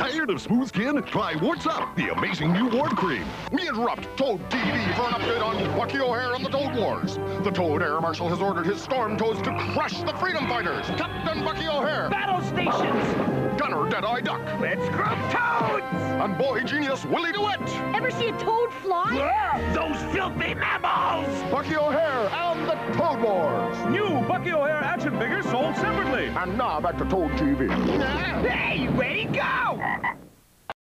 Tired of smooth skin? Try Warts Up, the amazing new Wart Cream. We interrupt Toad TV for an update on Bucky O'Hare and the Toad Wars. The Toad Air Marshal has ordered his Storm Toads to crush the Freedom Fighters. Captain Bucky O'Hare. Battle stations. Gunner Deadeye Duck. Let's group toads. And Boy Genius Willie DeWitt. Ever see a toad fly? Yeah, those filthy mammals. Bucky O'Hare and the Toad Wars. New Bucky O'Hare action figures sold separately. And now back to Toad TV. Hey, way to go!